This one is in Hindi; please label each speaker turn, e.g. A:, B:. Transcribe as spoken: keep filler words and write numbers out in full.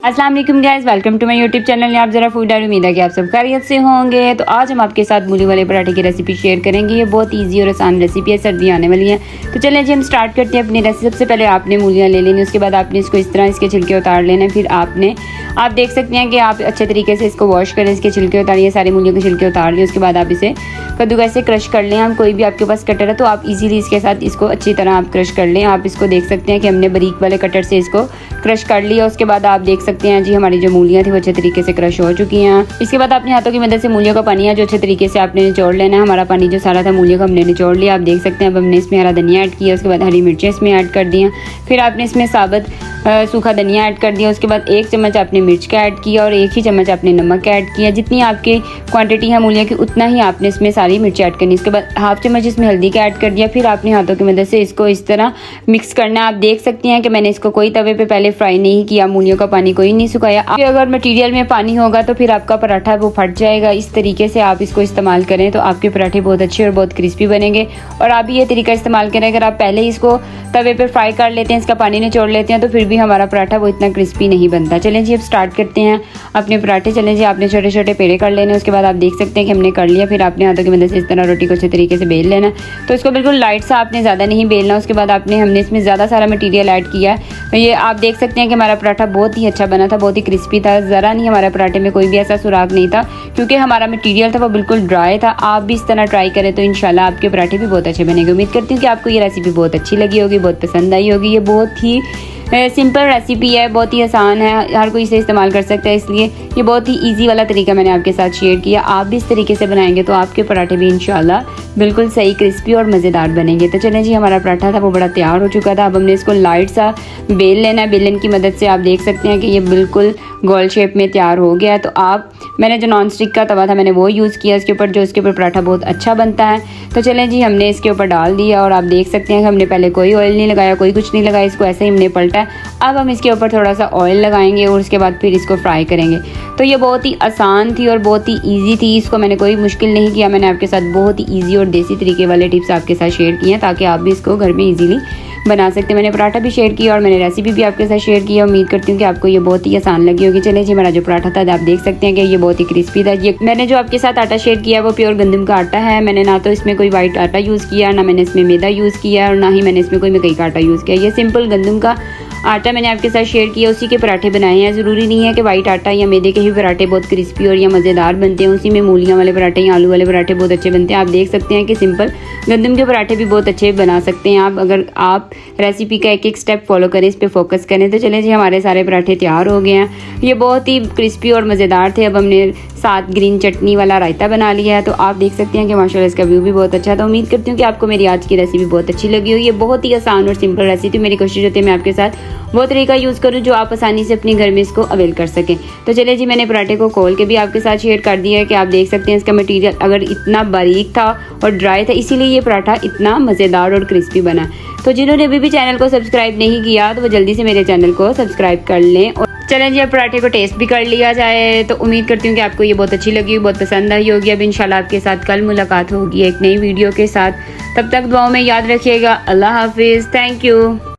A: अस्सलाम वालेकुम guys, welcome to my YouTube channel. आप जरा फूड डायरी, उम्मीद है कि आप सब खैरियत से होंगे। तो आज हम आपके साथ मूली वाले पराठे की रेसिपी शेयर करेंगे। ये बहुत इजी और आसान रेसिपी है, सर्दियाँ आने वाली हैं। तो चलें जी हम स्टार्ट करते हैं अपनी रेसिपी। सबसे पहले आपने मूलियाँ ले लेनी, उसके बाद आपने इसको इस तरह इसके छिलके उतार लेने। फिर आपने आप देख सकते हैं कि आप अच्छे तरीके से इसको वॉश करें, इसके छिलके उतारिए, सारी मूलियों के छिलके उतार लें। उसके बाद आप इसे कद्दूकस से क्रश कर लें। हम कोई भी आपके पास कटर है तो आप इजीली इसके साथ इसको अच्छी तरह आप क्रश कर लें। आप इसको देख सकते हैं कि हमने बारीक वाले कटर से इसको क्रश कर लिया। उसके बाद आप देख सकते हैं जी हमारी जो मूलियाँ थी वो अच्छे तरीके से क्रश हो चुकी हैं। इसके बाद अपने हाथों की मदद से मूलियों का पानी है जो अच्छे तरीके से आपने निचोड़ लेना है। हमारा पानी जो सारा था मूलियों का हमने निचोड़ लिया। आप देख सकते हैं अब हमने इसमें हरा धनिया ऐड किया, उसके बाद हरी मिर्चें इसमें ऐड कर दिया। फिर आपने इसमें साबुत सूखा धनिया ऐड कर दिया। उसके बाद एक चम्मच आपने मिर्च का ऐड किया और एक ही चम्मच आपने नमक का ऐड किया। जितनी आपकी क्वांटिटी है मूलियों की उतना ही आपने इसमें सारी मिर्च ऐड करनी। उसके बाद हाफ चम्मच इसमें हल्दी का ऐड कर दिया। फिर आपने हाथों की मदद से इसको इस तरह मिक्स करना है। आप देख सकते हैं कि मैंने इसको कोई तवे पे पहले फ्राई नहीं किया, मूलियों का पानी कोई नहीं सुखाया। अगर मटीरियल में पानी होगा तो फिर आपका पराठा वो फट जाएगा। इस तरीके से आप इसको इस्तेमाल करें तो आपके पराठे बहुत अच्छे और बहुत क्रिस्पी बनेंगे। और आप भी ये तरीका इस्तेमाल करें, अगर आप पहले इसको तवे पर फ्राई कर लेते हैं, इसका पानी निचोड़ लेते हैं तो फिर भी हमारा पराठा वो इतना क्रिस्पी नहीं बनता। चलें जी अब स्टार्ट करते हैं अपने पराठे। चलें जी आपने छोटे छोटे पेड़े कर लेने। उसके बाद आप देख सकते हैं कि हमने कर लिया। फिर आपने हाथों की मदद से इस तरह रोटी को अच्छे तरीके से बेल लेना। तो इसको बिल्कुल लाइट सा आपने ज़्यादा नहीं बेलना। उसके बाद आपने हमने इसमें ज़्यादा सारा मटीरियल ऐड किया है। ये आप देख सकते हैं कि हमारा पराठा बहुत ही अच्छा बना था, बहुत ही क्रिस्पी था। ज़रा नहीं हमारे पराठे में कोई भी ऐसा सुराग नहीं था क्योंकि हमारा मटीरियल था वो बिल्कुल ड्राई था। आप भी इस तरह ट्राई करें तो इंशाल्लाह आपके पराठे भी बहुत अच्छे बनेंगे। उम्मीद करती हूँ कि आपको ये रेसिपी बहुत अच्छी लगी होगी, बहुत पसंद आई होगी। ये बहुत ही सिंपल रेसिपी है, बहुत ही आसान है, हर कोई इसे इस्तेमाल कर सकता है। इसलिए ये बहुत ही इजी वाला तरीका मैंने आपके साथ शेयर किया। आप भी इस तरीके से बनाएंगे तो आपके पराठे भी इंशाल्लाह बिल्कुल सही क्रिस्पी और मज़ेदार बनेंगे। तो चलें जी हमारा पराठा था वो बड़ा तैयार हो चुका था। अब हमने इसको लाइट सा बेल लेना है। बेलन की मदद से आप देख सकते हैं कि ये बिल्कुल गोल शेप में तैयार हो गया है। तो आप मैंने जो नॉन स्टिक का तवा था मैंने वो यूज़ किया इसके ऊपर, जो इसके ऊपर पराठा बहुत अच्छा बनता है। तो चलें जी हमने इसके ऊपर डाल दिया और आप देख सकते हैं कि हमने पहले कोई ऑयल नहीं लगाया, कोई कुछ नहीं लगाया, इसको ऐसे ही हमने पलटा है। अब हम इसके ऊपर थोड़ा सा ऑयल लगाएंगे और उसके बाद फिर इसको फ्राई करेंगे। तो ये बहुत ही आसान थी और बहुत ही ईजी थी। इसको मैंने कोई मुश्किल नहीं किया। मैंने आपके साथ बहुत ही ईजी और देसी तरीके वाले टिप्स आपके साथ शेयर किए हैं ताकि आप भी इसको घर में ईजीली बना सकते हैं। मैंने पराठा भी शेयर किया और मैंने रेसिपी भी आपके साथ शेयर की है। उम्मीद करती हूँ कि आपको ये बहुत ही आसान लगी होगी। चलिए जी हमारा जो पराठा था आप देख सकते हैं कि ये बहुत ही क्रिस्पी था। ये मैंने जो आपके साथ आटा शेयर किया वो प्योर गंदम का आटा है। मैंने ना तो इसमें कोई वाइट आटा यूज़ किया, ना मैंने इसमें मैदा यूज़ किया और ना ही मैंने इसमें कोई मकई का आटा यूज़ किया। ये सिंपल गंदम का आटा मैंने आपके साथ शेयर किया, उसी के पराठे बनाए हैं। ज़रूरी नहीं है कि वाइट आटा या मैदे के ही पराठे बहुत क्रिस्पी और या मज़ेदार बनते हैं। उसी में मूलियाँ वाले पराठे या आलू वाले पराठे बहुत अच्छे बनते हैं। आप देख सकते हैं कि सिंपल गंदम के पराठे भी बहुत अच्छे बना सकते हैं आप, अगर आप रेसिपी का एक एक स्टेप फॉलो करें, इस पर फोकस करें। तो चलें जी हमारे सारे पराठे तैयार हो गए हैं। ये बहुत ही क्रिस्पी और मज़ेदार थे। अब हमने साथ ग्रीन चटनी वाला रायता बना लिया है। तो आप देख सकते हैं कि माशाल्लाह इसका व्यू भी बहुत अच्छा था। उम्मीद करती हूँ कि आपको मेरी आज की रेसिपी बहुत अच्छी लगी हो। ये बहुत ही आसान और सिंपल रेसिपी, मेरी कोशिश होती है मैं आपके साथ वो तरीका यूज़ करूँ जो आप आसानी से अपने घर में इसको अवेल कर सकें। तो चलिए जी मैंने पराठे को खोल के भी आपके साथ शेयर कर दिया है कि आप देख सकते हैं इसका मटीरियल अगर इतना बारीक था और ड्राई था, इसीलिए ये पराठा इतना मज़ेदार और क्रिस्पी बना। तो जिन्होंने अभी भी चैनल को सब्सक्राइब नहीं किया तो वो जल्दी से मेरे चैनल को सब्सक्राइब कर लें। और चलें जी अब पराठे को टेस्ट भी कर लिया जाए। तो उम्मीद करती हूँ कि आपको ये बहुत अच्छी लगी, बहुत पसंद आई होगी। अब इंशाल्लाह आपके साथ कल मुलाकात होगी एक नई वीडियो के साथ। तब तक दुआओं में याद रखिएगा। अल्लाह हाफिज़। Thank you.